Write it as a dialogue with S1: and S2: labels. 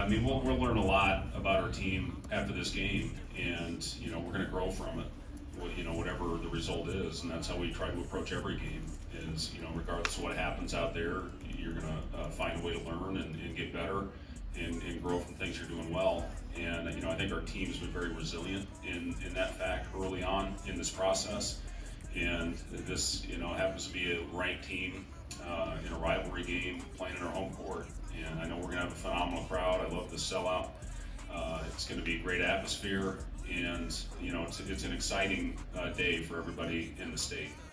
S1: I mean, we'll learn a lot about our team after this game, and we're going to grow from it. Whatever the result is, and that's how we try to approach every game. Is regardless of what happens out there, you're going to find a way to learn and get better, and grow from things you're doing well. And I think our team has been very resilient in that fact early on in this process. And this happens to be a ranked team in a rivalry game playing in our home court. And I know we're going to have a phenomenal crowd. I love the sellout. It's going to be a great atmosphere, and it's an exciting day for everybody in the state.